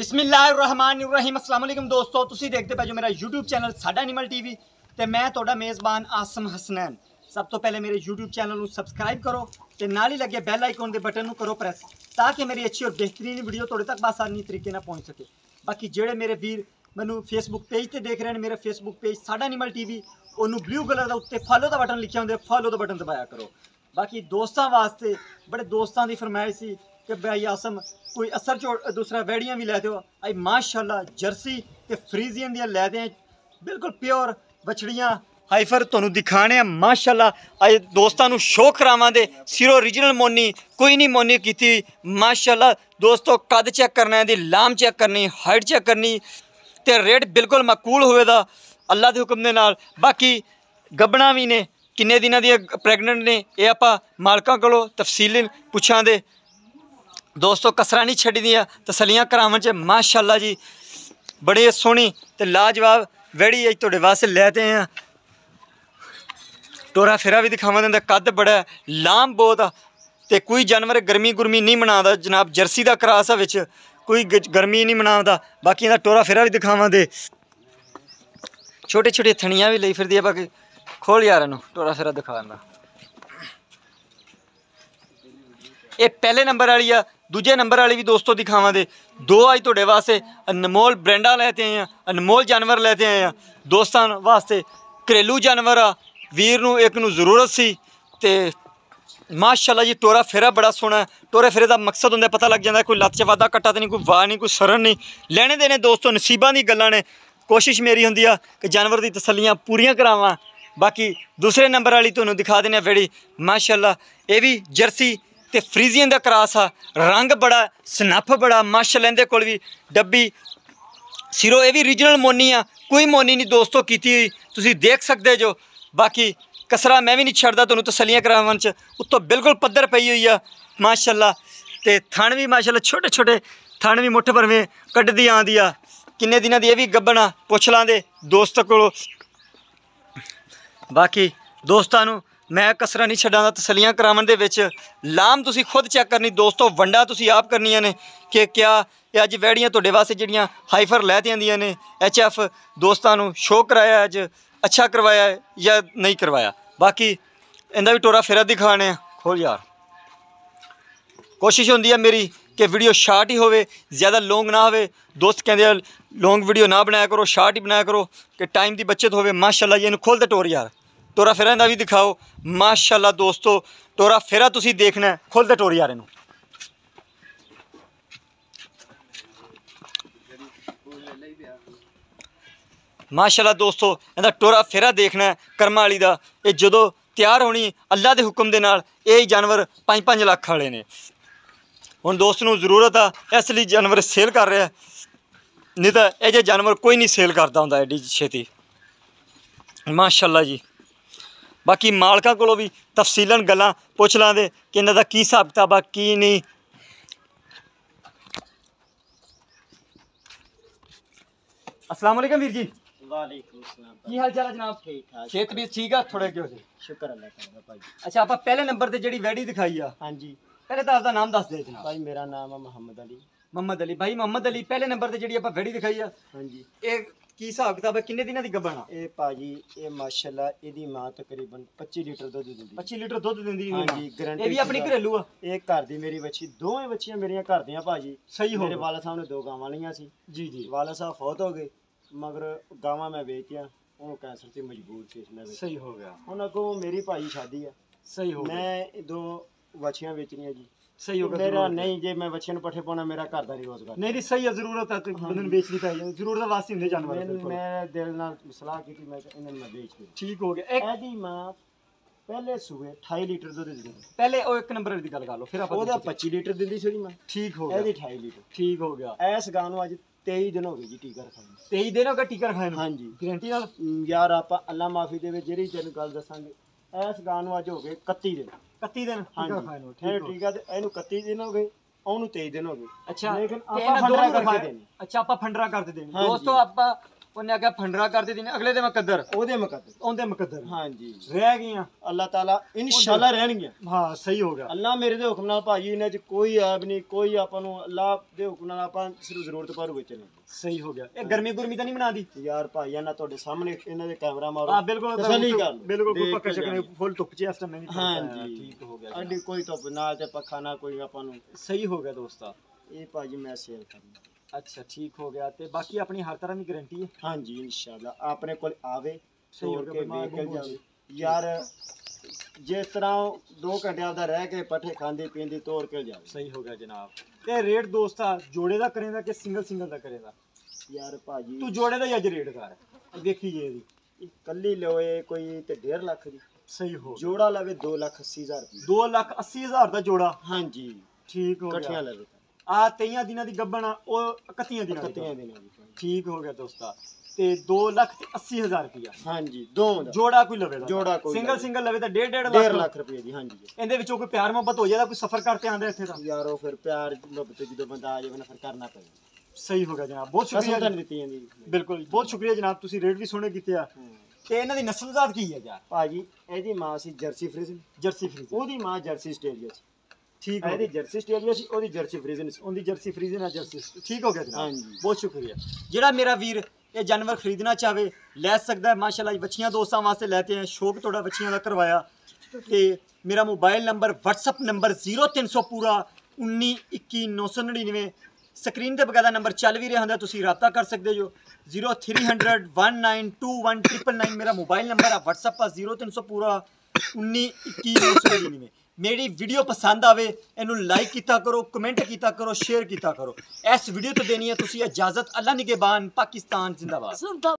बिस्मिल्लाहिर्रहमानिर्रहीम अस्सलाम वालेकुम दोस्तों, तुसी देखते पे जो मेरा यूट्यूब चैनल साडा एनिमल टीवी ते मैं तुहाडा मेज़बान आसम हसनैन। सब तो पहले मेरे यूट्यूब चैनल को सबसक्राइब करो ते नाल ही लगे बैल आइकन के बटन को करो प्रेस, ताकि मेरी अच्छी और बेहतरीन वीडियो तुहाडे तक आसानी तरीके नाल पहुँच सके। बाकी जेड़े मेरे वीर मैनू फेसबुक पेज ते देख रहे हैं, मेरा फेसबुक पेज साडा एनिमल टीवी, उन्होंने ब्लू कलर का उत्ते फॉलो का बटन लिखा होंगे, फॉलो का बटन दबाया करो। बाकी दोस्तों वास्ते बड़े दोस्तों की फरमाइश सी कि भाई आसम कोई असर चोट दूसरा वैड़ियाँ भी लैते हो, आई माशाल्लाह जर्सी ते फ्रीजियन दियां लैते हैं, बिल्कुल प्योर बछड़ियाँ हाइफर तुहानूं दिखाने हैं। माशाल्लाह आई दोस्तों नूं शो करावां दे सिरो ओरिजिनल मोनी, कोई नहीं मोनी कीती। माशाल्लाह दोस्तों कद चेक करना है, लाम चेक करनी, हाइट चेक करनी ते रेट बिल्कुल माकूल होवे दा अल्लाह के हुक्म दे नाल। बाकी गब्बना भी ने किन्ने दिनां दी प्रैगनेंट ने, ये आपां मालकां कोलों तफसील पुछां दे दोस्तों। कसरां नहीं छड्डी दियां, तसलियां करावन च माशाल्लाह जी बड़ी सोहनी ते लाजवाब वैड़ी अज तुहाडे वास्ते लैते हैं। टोरा फेरा भी दिखावा दिंदा, कद बड़ा है, लाम बहुत आ ते कोई जानवर गर्मी गुरमी नहीं मनादा जनाब। जर्सी का क्रास है विच, कोई गर्मी नहीं मनादा। बाकी इहदा टोरा फेरा भी दिखावा दे, छोटे छोटे थनियां भी लई फिरदी है। बाकी खोल यार इनू टोरा फेरा दिखाना। ये पहले नंबर वाली आ, दूजे नंबर वाली भी दोस्तों दिखावा दे। दो अज तुहाडे वास्ते अनमोल ब्रांडा लेते आए हैं, अनमोल जानवर लेते आए हैं दोस्तों वास्ते। घरेलू जानवर आ, वीर नूं एक नूं जरूरत सी ते माशाल्लाह जी टोरा फेरा बड़ा सोहना है। टोरे फेरे का मकसद होंदा पता लग जाता, कोई लत्त च वाधा कट्टा तो नहीं, कोई वाह नहीं, कोई सरन नहीं। लेने देने दोस्तों नसीबां दी गल्लां ने। कोशिश मेरी होंदी आ कि जानवर दी तसल्लियां पूरियां करावां। बाकी दूसरे नंबर वाली तुहानूं दिखा देने वेड़ी माशाल्लाह, ये भी जर्सी ते फ्रीजियन का क्रास आ, रंग बड़ा सनफ बड़ा माशाल्लाह। इहदे कोल भी डब्बी सिरो ये भी ओरिजिनल मोनी आ, कोई मोनी नहीं दोस्तों कीती हुई, तुसीं देख सकते जो। बाकी कसरा मैं भी नहीं छड्डदा तुहानूं तसल्लियां करावन च, उत्तों बिल्कुल पद्धर पई हुई आ माशाल्लाह। ते थण भी माशाल्लाह छोटे छोटे थण भी मुठ भरवें कड्डदी आंदी आ। किन्ने दिनां दी ये भी गब्बना पुछ लांदे दोस्त कोलों। बाकी दोस्तां नूं मैं कसरा नहीं छड्डां दा तसल्लियां करावन दे विच। लाम तुसीं खुद चेक करनी दोस्तों, वंडा तुसीं आप करनियां ने कि क्या ये अज वैड़ियां तुहाडे वास्ते जिहड़ियां हाइफर लैती आंदियां ने। HF दोस्तां नूं शो कराया अज, अच्छा करवाया या नहीं करवाया। बाकी इहदा भी टोरा फेरा दिखाने हैं। खोल यार, कोशिश होंदी है मेरी कि वीडियो शार्ट ही होवे, ज़्यादा लॉन्ग ना होवे। दोस्त कहते लॉन्ग वीडियो ना बनाया करो, शार्ट ही बनाया करो कि टाइम की बचत होवे। माशाल्लाह ये खोल दे टोर यार, टोरा फेरा इहदा भी दिखाओ माशाल्लाह दोस्तों। टोरा फेरा तुसीं देखना है, खोल दे टोर यार इनू। माशाल्लाह दोस्तों इहदा टोरा फेरा देखना है कर्मा वाली दा। ये जदों तैयार होनी अल्लाह के हुक्म दे नाल, ये जानवर 5-5 लाख वाले ने। हुण दोस्त नूं जरूरत आ, इसलिए जानवर सेल कर रहा है, नहीं तो यह जे जानवर कोई नहीं सेल करता हुंदा एडी छेती माशाल्लाह जी। बाकी मालकां कोलों भी तफसीलन गल्लां पुछ लांदे कि इन्हां दा की हिसाब किताब आ की नहीं। अस्सलाम वालेकुम वीर जी। वालेकुम सलाम। की हाल चाल है जनाब? ठीक ठाक, सेहत भी ठीक है थोड़े क्यों से? शुक्र अल्लाह का भाई। अच्छा आप पहले नंबर ते जिहड़ी वैड़ी दिखाई आ, हाँ जी पहले तो आपका नाम दस दे जनाब। भाई, मेरा नाम है मोहम्मद अली। मोहम्मद अली भाई, मोहम्मद अली पहले नंबर ते जिहड़ी आप वैड़ी दिखाई आ, हाँ जी ये की हिसाब किताब है, किन्ने दिनां दी गब्बन आ? ये भाजी ये माशाल्लाह इहदी मां तकरीबन 25 लीटर दुध दिंदी। 25 लीटर दुध दिंदी हाँ है। जी, गारंटी ये भी अपनी घरेलू आ? ये घर दी मेरी बच्ची, दोवें बच्चियां मेरियां घर दियां भाजी। सही हो मेरे गया। वाला साहब ने 2 गावां लईयां सी। जी जी वाला साहब फौत हो गए, मगर गावां मैं बेचियां, उन्होंने कैंसर से मजबूर सी इसने। सही हो गया। हुण अगों मेरी भाई शादी है, सही हो गया। मैं 2 बच्चियां बेचनियां जी। सही हो गया। मेरा नहीं जे मैं बच्चियां नूं पट्ठे पाउणा, मेरा घर दा नहीं रोजगार। नहीं नहीं सही है, जरूरत है तो बंदे नूं बेचनी चाहिए, जरूरत वास्ते हुंदे जानवर। मैं दिल नाल सलाह की मैं इन्हां नूं मैं बेच दूं। ठीक हो गया। एक एदी मां पहले सूए 28 लीटर दुध दिंदी, पहले ओ एक नंबर दी गल कर लो फिर आप। ओदा 25 लीटर दिंदी सी मां। ठीक हो एदी गया। 28 लीटर। ठीक हो गया। इस गां नूं अज 23 दिन हो गए जी टीका रखाई। 23 दिन हो गए टीका रखाए? हाँ जी गारंटी नाल यार, आपां अल्लाह माफी देवे जेहड़ी तैनूं गल दसांगे, इस गां नूं अज हो गए 31 दिन। 31 दिन हाँ टीका जी रखाए नु। ਇਹ ठीक हो। ਟੀਕਾ ਤੇ ਇਹਨੂੰ 31 ਦਿਨ ਹੋ ਗਏ, ਉਹਨੂੰ 23 ਦਿਨ ਹੋ ਗਏ। अच्छा लेकिन ते ਆਪਾਂ इन्हां फंडरा दोनों करके रखाए। देनी। अच्छा आप फंडरा करते देनी। हाँ जी। दोस्तों आप ਉਹਨੇ ਆਖਿਆ ਫੰਡਰਾ ਕਰ ਦਿੱਤੀ ਨੇ ਅਗਲੇ ਦੇ ਮੁਕੱਦਰ ਉਹਦੇ ਮੁਕੱਦਰ ਉਹਦੇ ਮੁਕੱਦਰ ਹਾਂਜੀ ਰਹਿ ਗਈਆਂ ਅੱਲਾਹ ਤਾਲਾ ਇਨਸ਼ਾਅੱਲਾ ਰਹਿਣਗੀਆਂ ਹਾਂ ਸਹੀ ਹੋ ਗਿਆ ਅੱਲਾਹ ਮੇਰੇ ਦੇ ਹੁਕਮ ਨਾਲ ਭਾਜੀ ਇਹਨਾਂ 'ਚ ਕੋਈ ਐਬ ਨਹੀਂ ਕੋਈ ਆਪਾਂ ਨੂੰ ਅੱਲਾਹ ਦੇ ਹੁਕਮ ਨਾਲ ਆਪਾਂ ਸਿਰਫ ਜ਼ਰੂਰਤ ਪਰ ਹੋਵੇ ਚੱਲੇ ਸਹੀ ਹੋ ਗਿਆ ਇਹ ਗਰਮੀ ਗੁਰਮੀ ਤਾਂ ਨਹੀਂ ਬਣਾਦੀ ਯਾਰ ਭਾਈ ਇਹਨਾਂ ਤੁਹਾਡੇ ਸਾਹਮਣੇ ਇਹਨਾਂ ਦੇ ਕੈਮਰਾ ਮਾਰੋ ਹਾਂ ਬਿਲਕੁਲ ਤਸੱਲੀ ਕਰ ਬਿਲਕੁਲ ਕੋਈ ਦੇਖ ਪੱਕਾ ਕੇ ਚੱਕਰ ਨਹੀਂ ਜਾਣੀ। ਫੁੱਲ ਧੁੱਪ ਚ ਇਸ ਟਾਈਮ ਨਹੀਂ ਹਾਂਜੀ ਠੀਕ ਹੋ ਗਿਆ ਅੱਡੀ ਕੋਈ ਧੁੱਪ ਨਾ ਤੇ ਪੱਖਾ ਨਾ ਕੋਈ ਆਪਾਂ ਨੂੰ ਸਹੀ ਹੋ ਗਿਆ ਦੋਸਤਾ ਇਹ ਭਾਜੀ ਮੈਂ ਸ਼ੇਅਰ ਕਰਨਾ ਅੱਛਾ ਠੀਕ ਹੋ ਗਿਆ ਤੇ ਬਾਕੀ ਆਪਣੀ ਹਰ ਤਰ੍ਹਾਂ ਦੀ ਗਾਰੰਟੀ ਹੈ ਹਾਂਜੀ ਇਨਸ਼ਾਅੱਲਾ ਆਪਣੇ ਕੋਲ ਆਵੇ ਸਹੀ ਹੋ ਤੋੜ ਗਿਆ, ਕੇ ਬਿਮਾਰ ਵੇਖ ਕੇ ਗੁੰਮ ਹੋ ਜਾਵੇ ਯਾਰ ਜਿਸ ਤਰ੍ਹਾਂ 2 ਘੰਟਿਆਂ ਦਾ ਰਹਿ ਕੇ ਪੱਠੇ ਖਾਂਦੀ ਪੀਂਦੀ ਤੋੜ ਕੇ ਜਾਵੇ ਸਹੀ ਹੋ ਗਿਆ ਜਨਾਬ ਤੇ ਰੇਟ ਦੋਸਤਾ ਜੋੜੇ ਦਾ ਕਰੇਗਾ ਕਿ ਸਿੰਗਲ ਦਾ ਕਰੇਗਾ ਯਾਰ ਭਾਜੀ ਤੂੰ ਜੋੜੇ ਦਾ ਹੀ ਅੱਜ ਰੇਟ ਕਰ ਦੇਖੀ ਜੇ ਇਹਦੀ ਇਕੱਲੀ ਲਵੇ ਕੋਈ ਤੇ 1.5 ਲੱਖ ਦੀ ਸਹੀ ਹੋ ਗਿਆ ਜੋੜਾ ਲਵੇ 2,80,000 ਰੁਪਏ 2,80,000 ਦਾ ਜੋੜਾ ਹਾਂਜੀ ਠੀਕ ਹੋ ਇਕੱਠੀਆਂ ਗਿਆ ਲਵੇ ਆ 23 ਦਿਨਾਂ ਦੀ ਗੱਬਣ ਆ ਉਹ 31 ਦਿਨਾਂ ਦੀ ਕੱਤੀਆਂ ਦੇ ਨਾਲ ਠੀਕ ਹੋ ਗਿਆ ਦੋਸਤਾ ਤੇ 2,80,000 ਰੁਪਇਆ ਹਾਂਜੀ ਦੋਵਾਂ ਦਾ ਜੋੜਾ ਕੋਈ ਲਵੇ ਜੋੜਾ ਕੋਈ ਸਿੰਗਲ ਲਵੇ ਤਾਂ 1.5 1.5 ਲੱਖ ਲੱਖ ਰੁਪਏ ਦੀ ਹਾਂਜੀ ਇਹਦੇ ਵਿੱਚੋਂ ਕੋਈ ਪਿਆਰ ਮੁਹੱਬਤ ਹੋ ਜਾਦਾ ਕੋਈ ਸਫਰ ਕਰਕੇ ਆਂਦਾ ਇੱਥੇ ਤਾਂ ਯਾਰ ਉਹ ਫਿਰ ਪਿਆਰ ਮੁਹੱਬਤ ਜਦੋਂ ਬੰਦਾ ਆ ਜਾਵੇ ਨਾ ਫਿਰ ਕਰਨਾ ਪੈਂਦਾ ਸਹੀ ਹੋ ਗਿਆ ਜਨਾਬ ਬਹੁਤ ਕਸਮ ਸ਼ੁਕਰੀਆ ਤਾਂ ਨਹੀਂ ਦਿੱਤੀ ਜਾਂਦੀ ਬਿਲਕੁਲ ਬਹੁਤ ਸ਼ੁਕਰੀਆ ਜਨਾਬ ਤੁਸੀਂ ਰੇਟ ਵੀ ਸੋਹਣੇ ਕੀਤੇ ਆ ਤੇ ਇਹਨਾਂ ਦੀ ਨਸਲਜ਼ਾਤ ਕੀ ਹੈ ਯਾਰ ਭਾਜੀ ਇਹਦੀ ਮਾਂ ਸੀ ਜਰਸੀ ਫਰੀਜ਼ਨ ਜਰਸੀ ਫਰੀਜ਼ਨ ਉਹਦੀ ਮਾਂ ਜਰਸੀ ਆਸਟ੍ਰੇਲੀਆ ਸੀ ਠੀਕ ਹੋ ਇਹਦੀ ਗਿਆ ਜਰਸੀ ਆਸਟ੍ਰੇਲੀਆ ਸੀ ਉਹਦੀ ਜਰਸੀ ਫਰੀਜ਼ਨ ਸੀ ਉਹਦੀ ਜਰਸੀ ਫਰੀਜ਼ਨ ਆ ਜਰਸੀ ਠੀਕ ਹੋ ਗਿਆ ਜਨਾਬ ਹਾਂਜੀ। ਬਹੁਤ ਸ਼ੁਕਰੀਆ ਜਿਹੜਾ ਮੇਰਾ ਵੀਰ ਇਹ ਜਾਨਵਰ ਖਰੀਦਣਾ ਚਾਹਵੇ ਲੈ ਸਕਦਾ ਹੈ ਮਾਸ਼ਾਅੱਲਾ ਬੱਚੀਆਂ ਦੋਸਤਾਂ ਵਾਸਤੇ ਲੈਤੇ हैं ਸ਼ੌਕ ਤੁਹਾਡਾ ਬੱਚੀਆਂ ਦਾ ਕਰਵਾਇਆ ਤੇ ਮੇਰਾ ਮੋਬਾਈਲ ਨੰਬਰ WhatsApp ਨੰਬਰ 0300 ਪੂਰਾ 1921 ਸਕਰੀਨ ਤੇ ਬਕਾਇਦਾ ਨੰਬਰ ਚੱਲ ਵੀ ਰਿਹਾ ਹੁੰਦਾ ਤੁਸੀਂ ਰਾਬਤਾ ਕਰ ਸਕਦੇ ਹੋ 0300192199 ਮੇਰਾ ਮੋਬਾਈਲ ਨੰਬਰ ਆ WhatsApp ਆ 0300 ਪੂਰਾ 1921 ਮੇਰੀ ਵੀਡੀਓ ਪਸੰਦ ਆਵੇ ਇਹਨੂੰ ਲਾਈਕ ਕੀਤਾ ਕਰੋ ਕਮੈਂਟ ਕੀਤਾ ਕਰੋ ਸ਼ੇਅਰ ਕੀਤਾ ਕਰੋ ਇਸ ਵੀਡੀਓ ਤੋਂ ਦੇਣੀ ਹੈ ਤੁਸੀਂ ਇਜਾਜ਼ਤ ਅੱਲਾ ਨਿਗਹਿਬਾਨ ਪਾਕਿਸਤਾਨ ਜ਼ਿੰਦਾਬਾਦ